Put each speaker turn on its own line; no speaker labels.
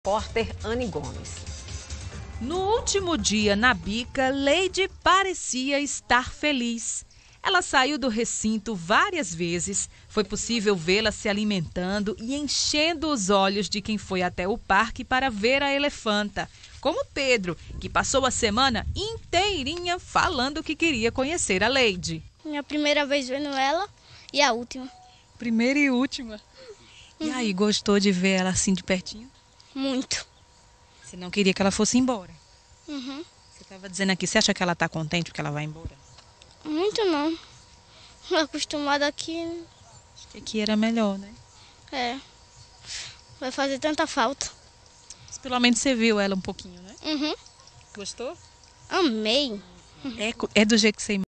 Repórter Anne Gomes.
No último dia na bica, Leide parecia estar feliz. Ela saiu do recinto várias vezes. Foi possível vê-la se alimentando e enchendo os olhos de quem foi até o parque para ver a elefanta, como Pedro, que passou a semana inteirinha falando que queria conhecer a Leide.
Minha primeira vez vendo ela e a última.
Primeira e última. E aí, gostou de ver ela assim de pertinho?
Muito.
Você não queria que ela fosse embora?
Uhum.
Você estava dizendo aqui, você acha que ela está contente porque ela vai embora?
Muito não. Acostumada aqui,
Acho que aqui era melhor, né?
vai fazer tanta falta.
Mas pelo menos você viu ela um pouquinho, né?
Uhum.
Gostou?
Amei.
É do jeito que você